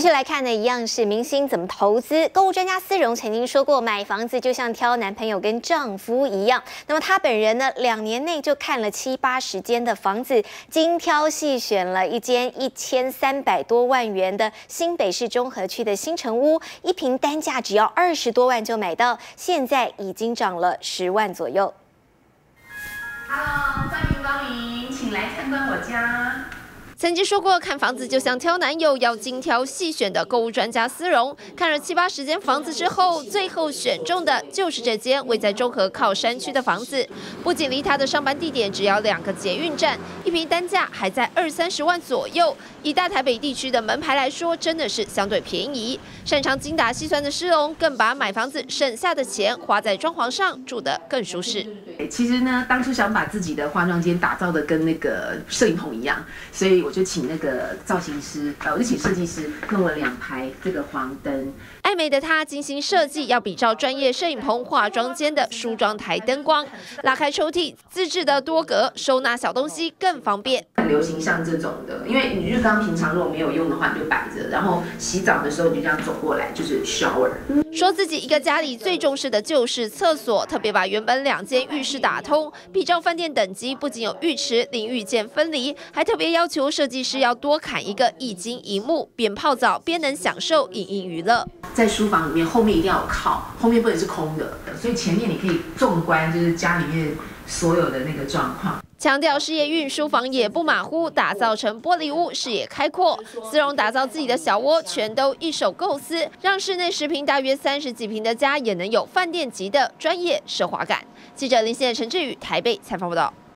续来看呢，一样是明星怎么投资。购物专家思荣曾经说过，买房子就像挑男朋友跟丈夫一样。那么他本人呢，2年内就看了70、80间的房子，精挑细选了一间1300多万元的新北市中和区的新城屋，一坪单价只要20多万就买到，现在已经涨了10万左右。 Hello， 欢迎光临，请来参观我家。 曾经说过，看房子就像挑男友，要精挑细选的购物专家思荣，看了70、80间房子之后，最后选中的就是这间位在中和靠山区的房子。不仅离他的上班地点只要2个捷运站，一坪单价还在20、30万左右。以大台北地区的门牌来说，真的是相对便宜。擅长精打细算的思荣，更把买房子省下的钱花在装潢上，住得更舒适。 其实呢，当初想把自己的化妆间打造的跟那个摄影棚一样，所以我就请那个造型师，我就请设计师跟我2排这个黄灯。 爱美的她精心设计，要比照专业摄影棚化妆间的梳妆台灯光，拉开抽屉，自制的多格收纳小东西更方便。 很流行像这种的，因为你浴缸平常如果没有用的话，你就摆着，然后洗澡的时候你就这样走过来，就是 shower。 说自己一个家里最重视的就是厕所，特别把原本2间浴室打通，比照饭店等级，不仅有浴池、淋浴间分离，还特别要求设计师要多砍一个1金1幕，边泡澡边能享受影音娱乐。 在书房里面，后面一定要有靠，后面不能是空的，所以前面你可以纵观就是家里面所有的那个状况。 强调事业运，书房也不马虎，打造成玻璃屋，视野开阔。思荣打造自己的小窝，全都一手构思，让室内10坪大约30几坪的家也能有饭店级的专业奢华感。记者林宪、陈志宇台北采访报道。